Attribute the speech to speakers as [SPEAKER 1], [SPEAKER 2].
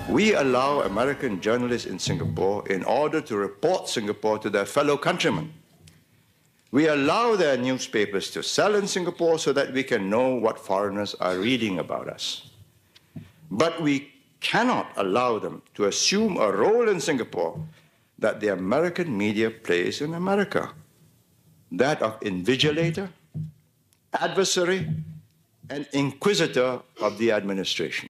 [SPEAKER 1] We allow American journalists in Singapore in order to report Singapore to their fellow countrymen. We allow their newspapers to sell in Singapore so that we can know what foreigners are reading about us. But we cannot allow them to assume a role in Singapore that the American media plays in America, that of invigilator, adversary, and inquisitor of the administration.